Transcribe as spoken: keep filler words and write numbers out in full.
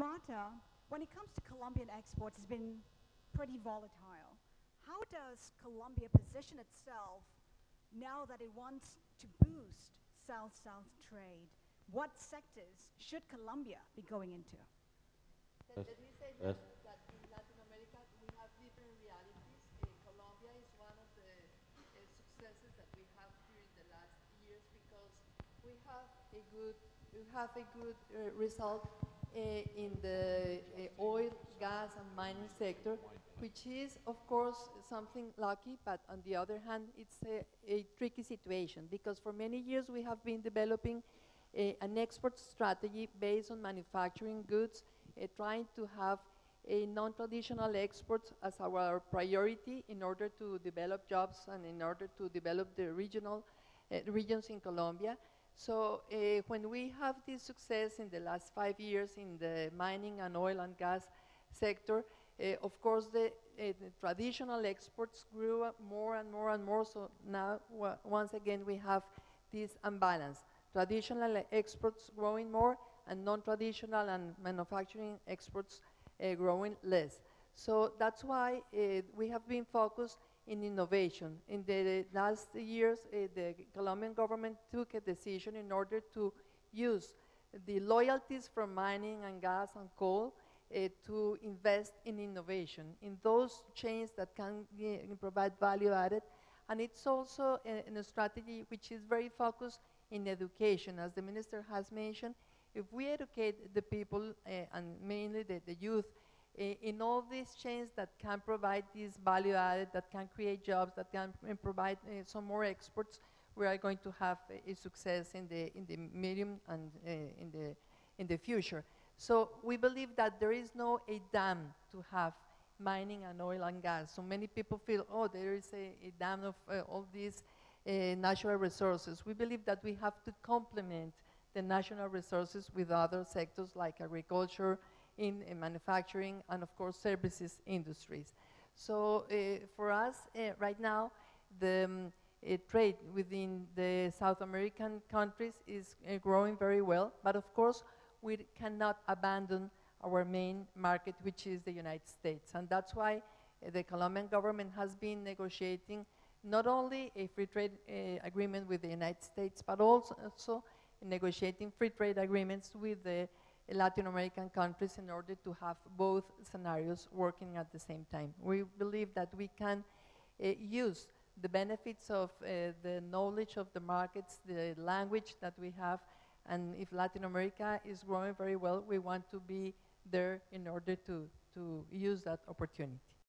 Marta, when it comes to Colombian exports, it's been pretty volatile. How does Colombia position itself now that it wants to boost South-South trade? What sectors should Colombia be going into? Let, Yes. let me say Yes. that, that in Latin America we have different realities. Uh, Colombia is one of the uh, successes that we have during the last years because we have a good we have a good uh, result uh, in the uh, oil, gas, and mining sector, which is of course something lucky, but on the other hand, it's a, a tricky situation because for many years we have been developing a, an export strategy based on manufacturing goods, uh, trying to have a non-traditional export as our priority in order to develop jobs and in order to develop the regional uh, regions in Colombia. So uh, when we have this success in the last five years in the mining and oil and gas sector, uh, of course the, uh, the traditional exports grew up more and more and more, so now once again we have this imbalance. Traditional exports growing more and non-traditional and manufacturing exports uh, growing less. So that's why uh, we have been focused in innovation. In the last years, uh, the Colombian government took a decision in order to use the loyalties from mining and gas and coal uh, to invest in innovation, in those chains that can uh, provide value added. And it's also a, a strategy which is very focused in education. As the minister has mentioned, if we educate the people, uh, and mainly the, the youth, in all these chains that can provide this value added, that can create jobs, that can provide uh, some more exports, we are going to have a, a success in the in the medium and uh, in the in the future. So we believe that there is no a dam to have mining and oil and gas. So many people feel, oh, there is a, a dam of uh, all these uh, natural resources. We believe that we have to complement the national resources with other sectors like agriculture, in uh, manufacturing, and of course services industries. So uh, for us uh, right now, the um, uh, trade within the South American countries is uh, growing very well, but of course we cannot abandon our main market, which is the United States. And that's why uh, the Colombian government has been negotiating not only a free trade uh, agreement with the United States, but also, also negotiating free trade agreements with the Latin American countries in order to have both scenarios working at the same time. We believe that we can uh, use the benefits of uh, the knowledge of the markets, the language that we have, and if Latin America is growing very well, we want to be there in order to, to use that opportunity.